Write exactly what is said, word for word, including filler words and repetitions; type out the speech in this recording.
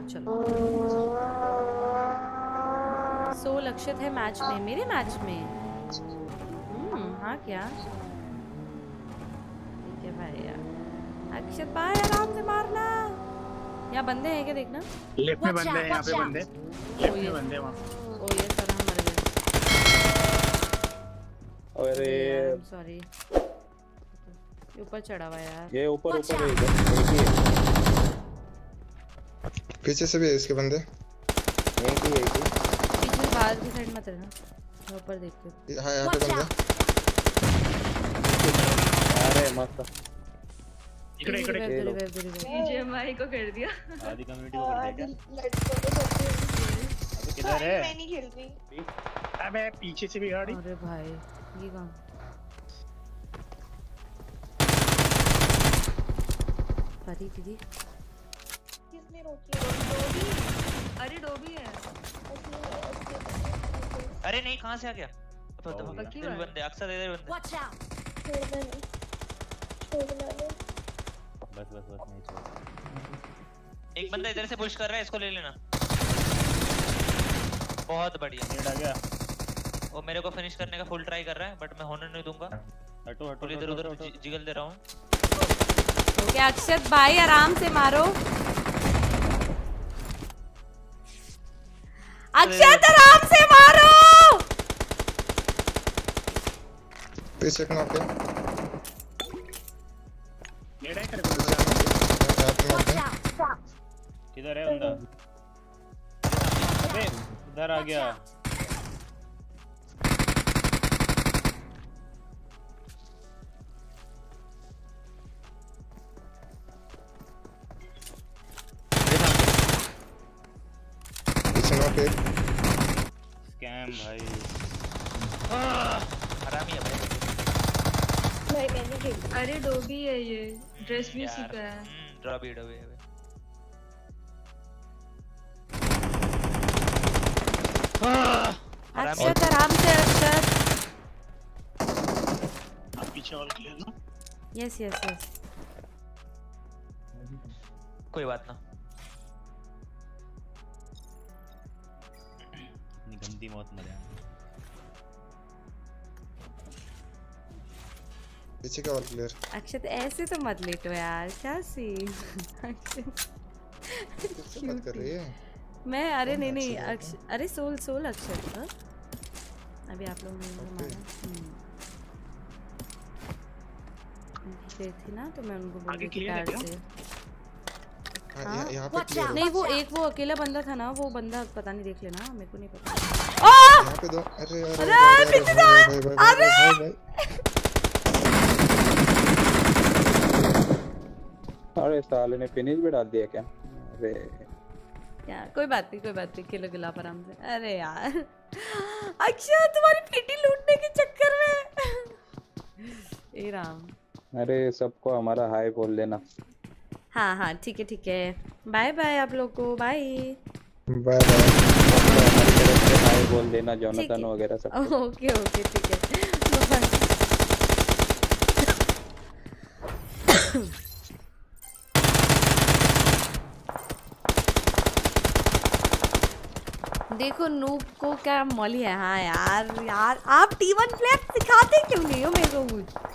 चलो सो लक्षित है मैच में, मेरे मैच में। हम्म हाँ क्या ठीक है भाई यार। अक्षत भाई आराम से मारना। यहाँ बंदे हैं क्या देखना। लेफ्ट में बंदे हैं, यहाँ पे बंदे लेफ्ट में बंदे वहाँ। ओ ये सर हम मर गए। अरे सॉरी ऊपर चढ़ा हुआ यार। ये ऊपर ऊपर है इधर। पीछे से भी है इसके बंदे। एक ही एक ही पीछे बाहर की साइड मत रहना, मैं ऊपर देखती हूँ। हाँ यहाँ पे बंदा। अरे मस्त इकड़े इकड़े बीजीएमआई को कर दिया, आधी कम्युनिटी को कर दिया। किधर है? मैं नहीं खेल रही। अबे पीछे से भी गाड़ी। अरे भाई ये कहाँ परी दीदी किसने रोकी है? डोबी। अरे डोबी है। अरे नहीं कहाँ से आ गया? इधर बंदे अक्सर इधर बंदे। Watch out. छोड़ना नहीं, छोड़ना नहीं। बस बस बस नहीं छोड़। एक बंदा इधर से पुश कर रहा है, इसको ले लेना। बहुत बढ़िया नेट आ गया। वो मेरे को फिनिश करने का फुल ट्राई कर रहा है बट मैं होने नहीं दूंगा। हटो हटो इधर उधर जिगल दे रहा हूँ। ओके अक्षत भाई आराम से मारो। अक्षत आराम से मारो। पीछे कहाँ पे? नेट है कर किधर है बंदा? अबे उधर आ गया। पे स्कैम भाई। हरामी है भाई। भाई मैंने खेल। अरे डोबी है ये, ड्रेस भी उसी का है। ड्रॉबी डोबी है। अक्षत आराम से अक्षत। आप पीछे वाले ले लो। यस यस यस कोई बात ना। गंदी मौत मरे। पीछे का और प्लेयर। अक्षत ऐसे तो मत लेटो यार, क्या सीन। किससे बात कर रही है? मैं अरे नहीं नहीं अक्ष अरे सोल सोल अक्षत हा? अभी आप लोग ने मारा गए थे ना तो मैं उनको बोल रही थी प्यार से। हाँ यहाँ पे क्लियर। नहीं वो एक वो अकेला बंदा था ना, वो बंदा पता नहीं देख लेना, मेरे को नहीं पता। यहाँ पे दो। अरे अरे अरे पीछे अरे अरे साले ने फिनिश भी डाल दिया क्या? अरे यार कोई बात नहीं कोई बात नहीं, खेलो गुलाब आराम से। अरे यार अक्षय तुम्हारी पीटी लूटने के चक्कर में। ए राम। अरे सबको हमारा हाय बोल देना। हाँ हाँ ठीक है ठीक है, बाय बाय आप लोग को, बाय बाय बाय। हाय बोल देना जोनाथन वगैरह सब। ओके ओके ठीक है। देखो नूब को क्या मौली है। हाँ यार यार आप टी वन प्लेयर सिखाते क्यों नहीं हो मेरे को कुछ।